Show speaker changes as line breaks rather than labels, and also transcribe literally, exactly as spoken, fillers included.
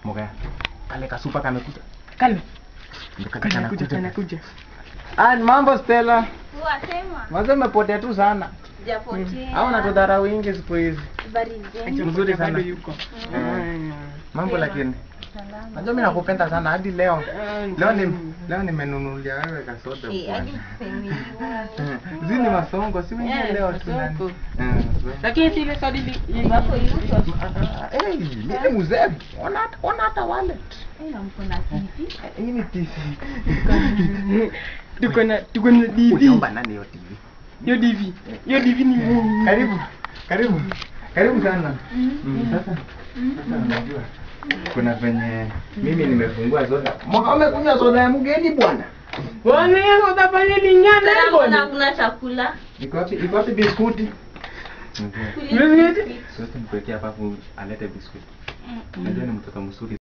Moga. Kale kasupa kamekuja. Kale. Kana kuja kana kuja. Ah, mambo Stella.
Poa sema.
Mwanzo umepotea tu sana.
Sijapotea.
Au unatudharau wingi siku hizi.
Baridi.
Mzuri sana yuko. Mambo lakini.
Salama.
Najua mimi nakupenda sana hadi leo. Leo ni leo nimenunulia wewe kasoda bwana. Zini masongo si wewe leo tunani.
Lakini ile soda ile
Hapo yuko.
Eh, mimi mzee. Ona ona hata wallet.
Eh, mko na T V.
Hii ni T V.
tuko na tuko na D V.
Unaomba nani hiyo T V?
Hiyo D V. Hiyo D V ni
Karibu. Karibu. Karibu sana. Sasa. Sasa unajua. Kuna venye mimi nimefungua soda. Mwaka umekunywa soda ya mgeni bwana.
Bwana yeye utafanya linyana
Mbona kuna chakula?
Iko wapi? Iko wapi biskuti?
Biskuti?
Sote mpekea hapa alete biskuti. Najua ni mtoto mzuri.